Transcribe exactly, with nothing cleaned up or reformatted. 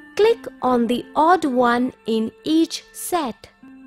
Click on the odd one in each set.